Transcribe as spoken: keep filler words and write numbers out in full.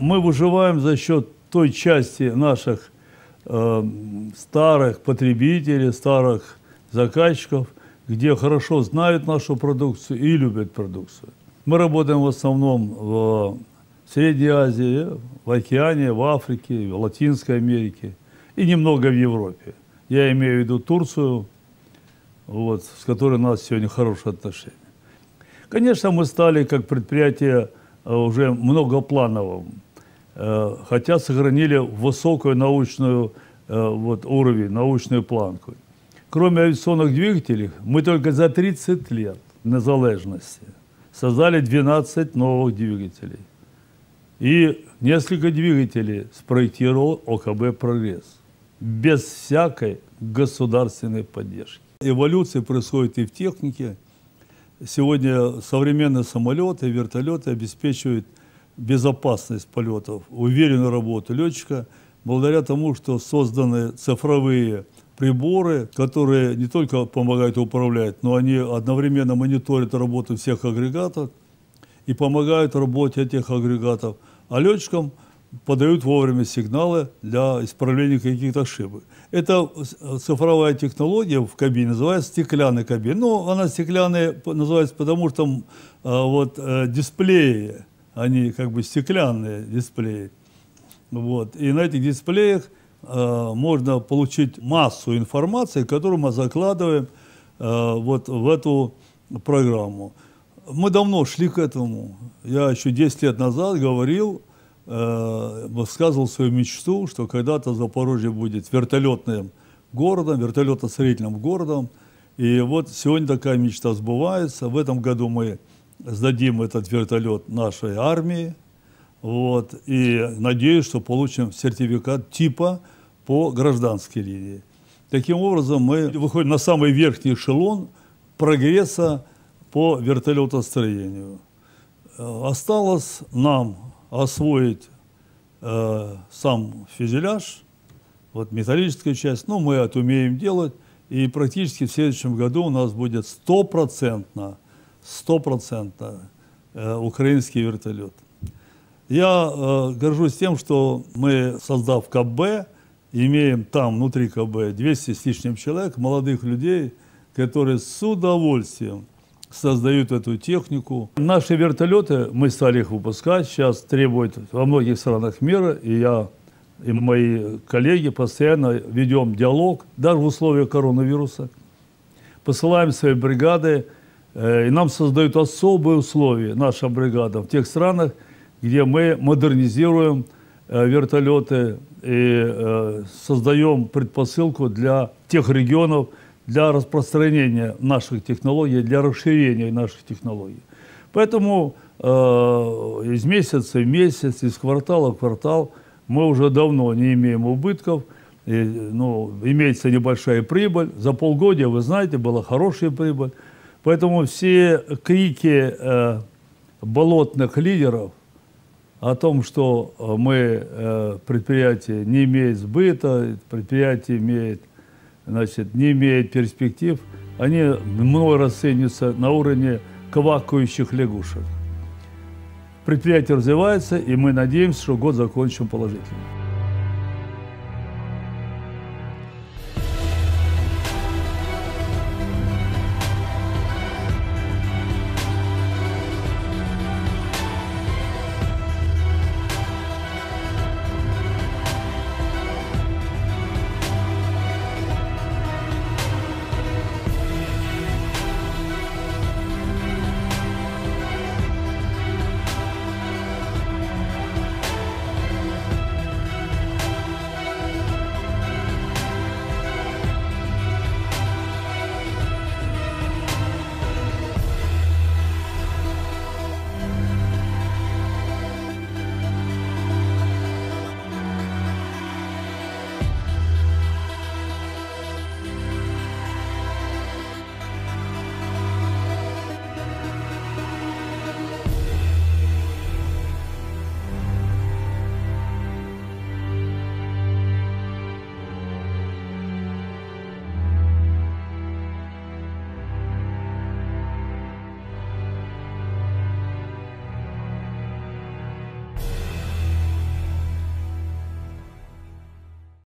Мы выживаем за счет той части наших э, старых потребителей, старых заказчиков, где хорошо знают нашу продукцию и любят продукцию. Мы работаем в основном в Средней Азии, в Океане, в Африке, в Латинской Америке и немного в Европе. Я имею в виду Турцию, вот, с которой у нас сегодня хорошие отношения. Конечно, мы стали как предприятие уже многоплановым, хотя сохранили высокую научную вот, уровень, научную планку. Кроме авиационных двигателей, мы только за тридцать лет незалежности создали двенадцать новых двигателей. И несколько двигателей спроектировал ОКБ «Прогресс» без всякой государственной поддержки. Эволюция происходит и в технике. Сегодня современные самолеты, вертолеты обеспечивают безопасность полетов, уверенную работу летчика, благодаря тому, что созданы цифровые приборы, которые не только помогают управлять, но они одновременно мониторят работу всех агрегатов и помогают работе этих агрегатов, а летчикам подают вовремя сигналы для исправления каких-то ошибок. Эта цифровая технология в кабине называется стеклянной кабиной. Ну, она стеклянная называется потому, что а, вот, а, дисплеи, они как бы стеклянные дисплеи. Вот. И на этих дисплеях а, можно получить массу информации, которую мы закладываем а, вот в эту программу. Мы давно шли к этому. Я еще десять лет назад говорил, высказывал свою мечту, что когда-то Запорожье будет вертолетным городом, вертолетно-строительным городом. И вот сегодня такая мечта сбывается. В этом году мы сдадим этот вертолет нашей армии. Вот, и надеюсь, что получим сертификат типа по гражданской линии. Таким образом, мы выходим на самый верхний эшелон прогресса по вертолетостроению. Осталось нам освоить э, сам фюзеляж, вот металлическая часть, но мы это умеем делать, и практически в следующем году у нас будет стопроцентно, стопроцентно э, украинский вертолет. Я э, горжусь тем, что мы, создав КБ, имеем там внутри КБ двести с лишним человек, молодых людей, которые с удовольствием создают эту технику. Наши вертолеты, мы стали их выпускать, сейчас требуют во многих странах мира, и я, и мои коллеги постоянно ведем диалог, даже в условиях коронавируса. Посылаем свои бригады, э, и нам создают особые условия, наша бригада, в тех странах, где мы модернизируем э, вертолеты и э, создаем предпосылку для тех регионов, для распространения наших технологий, для расширения наших технологий. Поэтому э, из месяца в месяц, из квартала в квартал мы уже давно не имеем убытков, и, ну, имеется небольшая прибыль. За полгода, вы знаете, была хорошая прибыль. Поэтому все крики э, болотных лидеров о том, что мы, э, предприятие не имеет сбыта, предприятие имеет Значит, не имеет перспектив, они мной расцениваются на уровне квакающих лягушек. Предприятие развивается, и мы надеемся, что год закончим положительно.